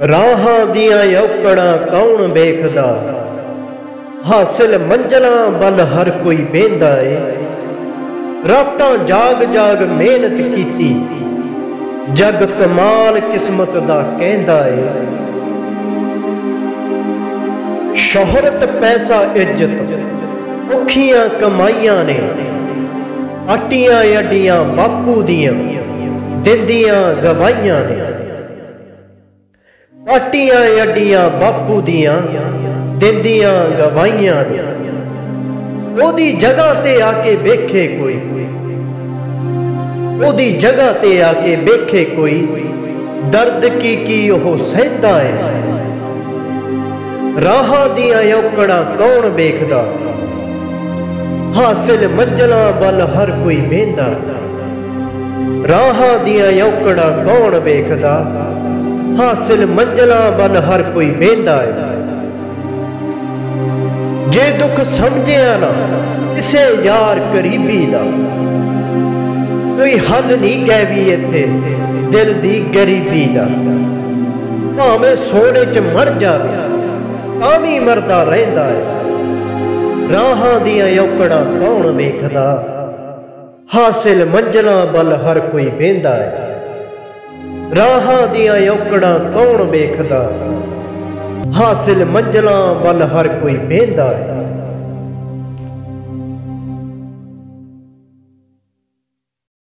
ਰਾਹਾਂ ਦੀਆਂ ਔਕੜਾਂ ਕੌਣ ਵੇਖਦਾ, ਹਾਸਿਲ ਮੰਜ਼ਲਾਂ ਵੱਲ ਹਰ ਕੋਈ ਵੇਂਦਾ ਏ। ਰਾਤਾਂ ਜਾਗ ਜਾਗ ਮਿਹਨਤ ਕੀਤੀ, ਜਗ ਕਮਾਲ ਕਿਸਮਤ ਦਾ ਕਹਿੰਦਾ ਏ। ਸ਼ੋਹਰਤ ਪੈਸਾ ਇੱਜ਼ਤ ਔਖੀਆਂ ਕਮਾਈਆਂ ਨੇ, ਆਟੀਆਂ ਅੱਡੀਆਂ ਬਾਪੂ ਦੀਆਂ ਦਿੰਦੀਆਂ ਗਵਾਈਆਂ ਨੇ। ਆਟੀਆਂ ਅੱਡੀਆਂ ਬਾਪੂ ਦੀਆਂ ਦਿੰਦੀਆਂ ਗਵਾਈਆਂ ਨੇ। ਉਹਦੀ ਜਗ੍ਹਾ ਤੇ ਆ ਕੇ ਵੇਖੇ ਕੋਈ, ਉਹਦੀ ਜਗ੍ਹਾ ਤੇ ਆ ਕੇ ਵੇਖੇ ਕੋਈ, ਦਰਦ ਕੀ ਉਹ ਸਹਿੰਦਾ ਏ। ਰਾਹਾਂ ਦੀਆਂ ਔਕੜਾਂ ਕੌਣ ਵੇਖਦਾ, ਹਾਸਿਲ ਮੰਜ਼ਲਾਂ ਵੱਲ ਹਰ ਕੋਈ ਵੇਂਦਾ। ਰਾਹਾਂ ਦੀਆਂ ਔਕੜਾਂ ਕੌਣ ਵੇਖਦਾ, ਹਾਸਿਲ ਮੰਜ਼ਲਾਂ ਵੱਲ ਹਰ ਕੋਈ ਵੇਂਦਾ ਏ। ਜੇ ਦੁੱਖ ਸਮਝਿਆ ਨਾ ਕਿਸੇ ਯਾਰ ਕਰੀਬੀ ਦਾ, ਕੋਈ ਹੱਲ ਨਹੀਂ ਕਹਿ ਵੀ ਇੱਥੇ ਦਿਲ ਦੀ ਗਰੀਬੀ ਦਾ। ਭਾਵੇਂ ਸੋਨੇ 'ਚ ਮਰ ਜਾਵੇ ਤਾਂ ਵੀ ਮਰਦਾ ਰਹਿੰਦਾ ਏ। ਰਾਹਾਂ ਦੀਆਂ ਔਕੜਾਂ ਕੌਣ ਵੇਖਦਾ, ਹਾਸਿਲ ਮੰਜ਼ਲਾਂ ਵੱਲ ਹਰ ਕੋਈ ਵੇਂਦਾ ਏ। ਰਾਹਾਂ ਦੀਆਂ ਔਕੜਾਂ ਕੌਣ ਵੇਖਦਾ, ਹਾਸਿਲ ਮੰਜ਼ਲਾਂ ਵੱਲ ਹਰ ਕੋਈ ਵੇਂਦਾ ਏ।